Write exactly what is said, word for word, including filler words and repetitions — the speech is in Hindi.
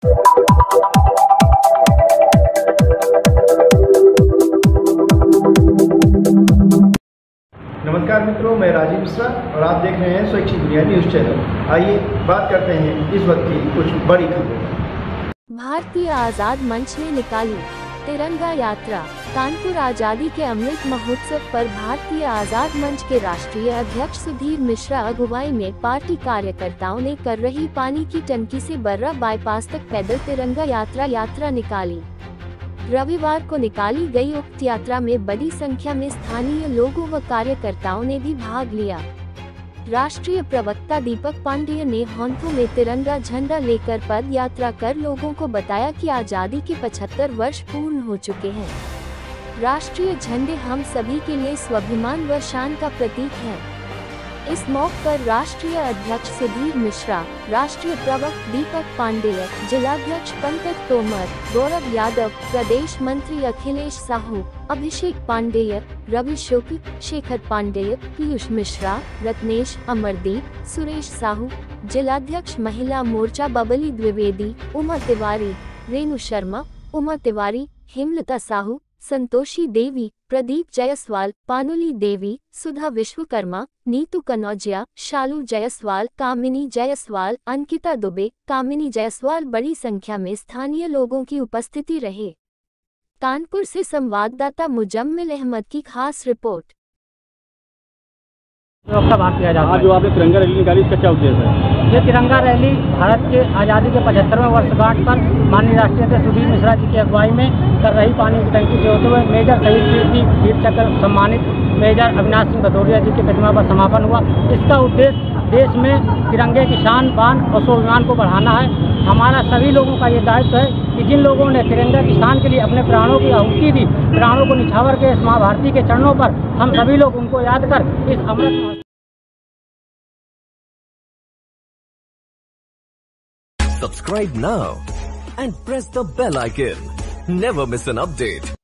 नमस्कार मित्रों, मैं राजीव मिश्रा और आप देख रहे हैं स्वैच्छिक दुनिया न्यूज चैनल। आइए बात करते हैं इस वक्त की कुछ बड़ी खबरों। भारतीय आजाद मंच ने निकाली तिरंगा यात्रा। कानपुर आजादी के अमृत महोत्सव पर भारतीय आजाद मंच के राष्ट्रीय अध्यक्ष सुधीर मिश्रा अगुवाई में पार्टी कार्यकर्ताओं ने कर रही पानी की टंकी से बर्रा बाईपास तक पैदल तिरंगा यात्रा यात्रा निकाली। रविवार को निकाली गई उक्त यात्रा में बड़ी संख्या में स्थानीय लोगों व कार्यकर्ताओं ने भी भाग लिया। राष्ट्रीय प्रवक्ता दीपक पांडेय ने हाथों में तिरंगा झंडा लेकर पद यात्रा कर लोगों को बताया कि आजादी के पचहत्तर वर्ष पूर्ण हो चुके हैं। राष्ट्रीय झंडे हम सभी के लिए स्वाभिमान व शान का प्रतीक है। इस मौके पर राष्ट्रीय अध्यक्ष सुधीर मिश्रा, राष्ट्रीय प्रवक्ता दीपक पांडेय, जिलाध्यक्ष पंकज तोमर, गौरव यादव, प्रदेश मंत्री अखिलेश साहू, अभिषेक पांडेय, रवि शुक्ल, शेखर पांडेय, पीयूष मिश्रा, रत्नेश, अमरदीप, सुरेश साहू, जिलाध्यक्ष महिला मोर्चा बबली द्विवेदी, उमा तिवारी, रेणु शर्मा, उमा तिवारी, हेमलता साहू, संतोषी देवी, प्रदीप जायसवाल, पानुली देवी, सुधा विश्वकर्मा, नीतू कनौजिया, शालू जायसवाल, कामिनी जायसवाल, अंकिता दुबे, कामिनी जायसवाल बड़ी संख्या में स्थानीय लोगों की उपस्थिति रहे। कानपुर से संवाददाता मुजम्मिल अहमद की खास रिपोर्ट। भारतीय आजादी आज जो आपने तिरंगा रैली निकाली, इसका क्या उद्देश्य है? ये तिरंगा रैली भारत के आज़ादी के पचहत्तरवें वर्षगांठ पर माननीय राष्ट्रीय अध्यक्ष सुधीर मिश्रा जी की अगुवाई में कर रही पानी की टंकी से होते हुए मेजर शहीद कीर्ति वीर चक्र सम्मानित मेजर अविनाश सिंह भदौरिया जी की प्रतिमा पर समापन हुआ। इसका उद्देश्य देश में तिरंगे की शान, बान और स्वाभिमान को बढ़ाना है। हमारा सभी लोगों का ये दायित्व है कि जिन लोगों ने तिरंगा की शान के लिए अपने प्राणों की आहुति दी, प्राणों को निछावर के इस माँ भारती के चरणों पर हम सभी लोग उनको याद कर इस अमृत Subscribe now and press the bell icon. Never miss an update.